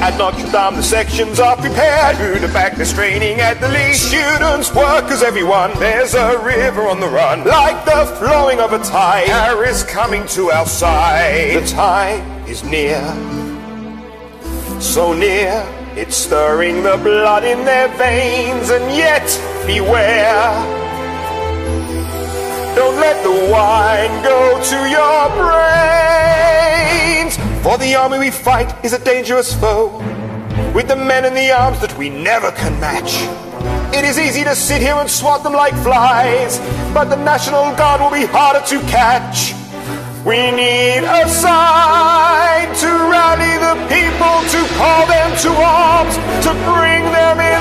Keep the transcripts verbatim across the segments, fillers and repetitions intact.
At Notre Dame, the sections are prepared. Through the back, they're straining at the lead. Students, workers, everyone. There's a river on the run, like the flowing of a tide. Paris coming to our side. The time is near, so near. It's stirring the blood in their veins, and yet beware. Don't let the wine go to your brains. For the army we fight is a dangerous foe, with the men in the arms that we never can match. It is easy to sit here and swat them like flies, but the National Guard will be harder to catch. We need a sign to rally the people, to call them to arms, to bring them in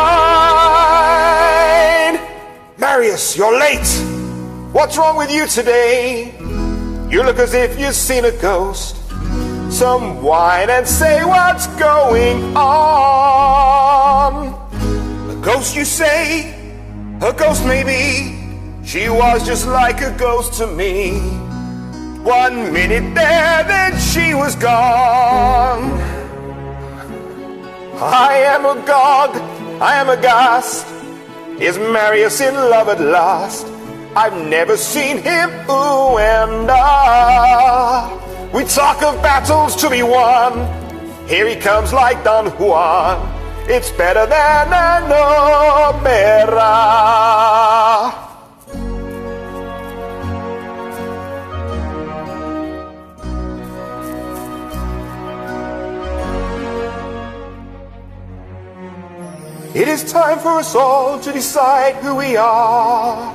line. Marius, you're late. What's wrong with you today? You look as if you've seen a ghost. Some wine and say what's going on. A ghost, you say? A ghost maybe. She was just like a ghost to me. One minute there, then she was gone. I am agog, I am aghast. Is Marius in love at last? I've never seen him, ooh and ah. We talk of battles to be won. Here he comes like Don Juan. It's better than an opera. It is time for us all to decide who we are.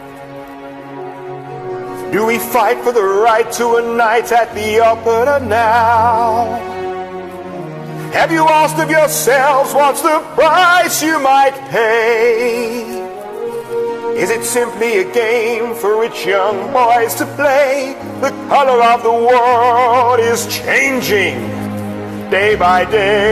Do we fight for the right to a night at the opera now? Have you asked of yourselves what's the price you might pay? Is it simply a game for rich young boys to play? The color of the world is changing day by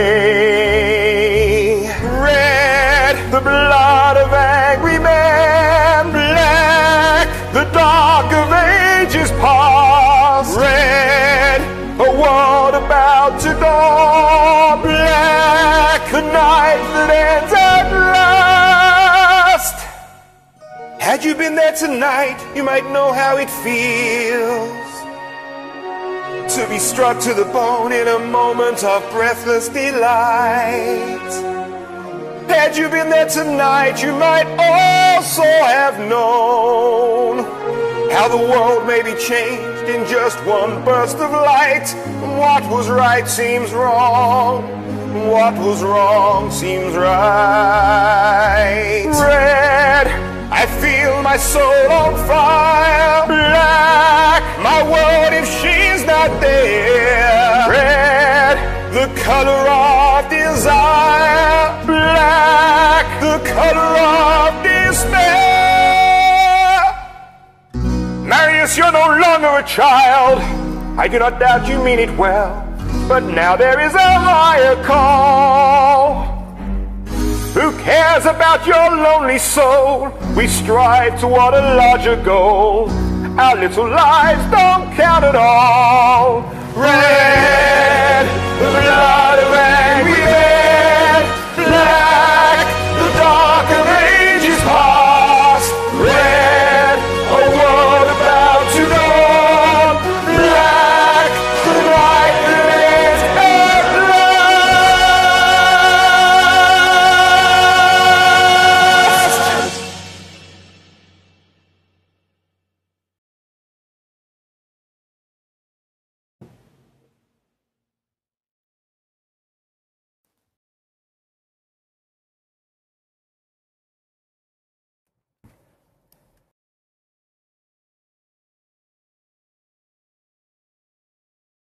day. Red, the blood of angry men. Black, the dark of ages past. Red, a world about to dawn. Black, the night that ends at last. Had you been there tonight, you might know how it feels to be struck to the bone in a moment of breathless delight. Had you been there tonight, you might also have known how the world may be changed in just one burst of light. What was right seems wrong. What was wrong seems right. Red, I feel my soul on fire. Black, my world if she's not there. Red, the color of desire. Black, the color of despair. Marius, you're no longer a child. I do not doubt you mean it well, but now there is a higher call. Who cares about your lonely soul? We strive toward a larger goal. Our little lives don't count at all.